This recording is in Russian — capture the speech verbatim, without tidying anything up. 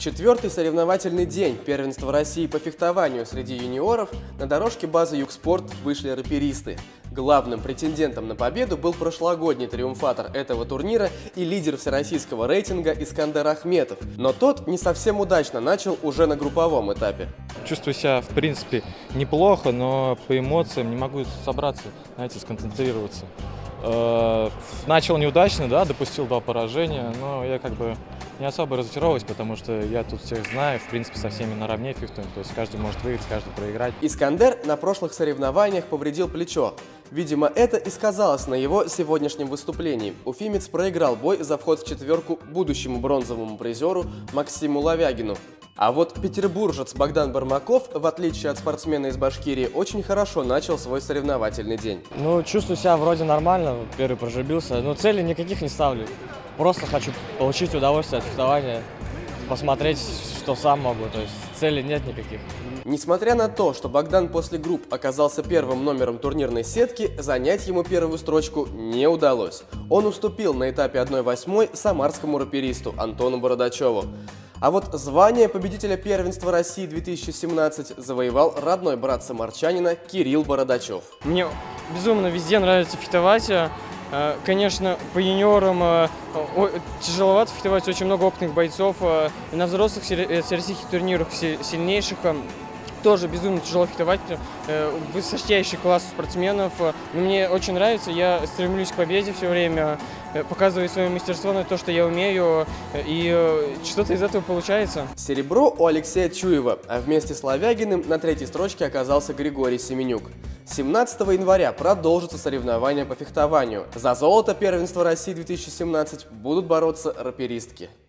четвертый соревновательный день первенства России по фехтованию среди юниоров на дорожке базы Югспорт вышли раперисты. Главным претендентом на победу был прошлогодний триумфатор этого турнира и лидер всероссийского рейтинга Искандер Ахметов, но тот не совсем удачно начал уже на групповом этапе. Чувствую себя, в принципе, неплохо, но по эмоциям не могу собраться, знаете, сконцентрироваться. Начал неудачно, да, допустил два поражения, но я как бы не особо разочаровываюсь, потому что я тут всех знаю, в принципе, со всеми наравне фехтуем, то есть каждый может выиграть, каждый проиграть. Искандер на прошлых соревнованиях повредил плечо. Видимо, это и сказалось на его сегодняшнем выступлении. Уфимец проиграл бой за вход в четверку будущему бронзовому призеру Максиму Лавягину. А вот петербуржец Богдан Бармаков, в отличие от спортсмена из Башкирии, очень хорошо начал свой соревновательный день. Ну, чувствую себя вроде нормально, первый прошибился, но цели никаких не ставлю. Просто хочу получить удовольствие от фехтования, посмотреть, что сам могу, то есть целей нет никаких. Несмотря на то, что Богдан после групп оказался первым номером турнирной сетки, занять ему первую строчку не удалось. Он уступил на этапе одной восьмой самарскому раперисту Антону Бородачеву. А вот звание победителя первенства России две тысячи семнадцать завоевал родной брат самарчанина Кирилл Бородачев. Мне безумно везде нравится фехтовать. Конечно, по юниорам тяжеловато фехтовать, очень много опытных бойцов. На взрослых всероссийских турнирах сильнейших тоже безумно тяжело фехтовать, высочайший класс спортсменов. Но мне очень нравится, я стремлюсь к победе все время, показываю свое мастерство на то, что я умею, и что-то из этого получается. Серебро у Алексея Чуева, а вместе с Лавягиным на третьей строчке оказался Григорий Семенюк. семнадцатого января продолжатся соревнования по фехтованию. За золото первенства России две тысячи семнадцать будут бороться раперистки.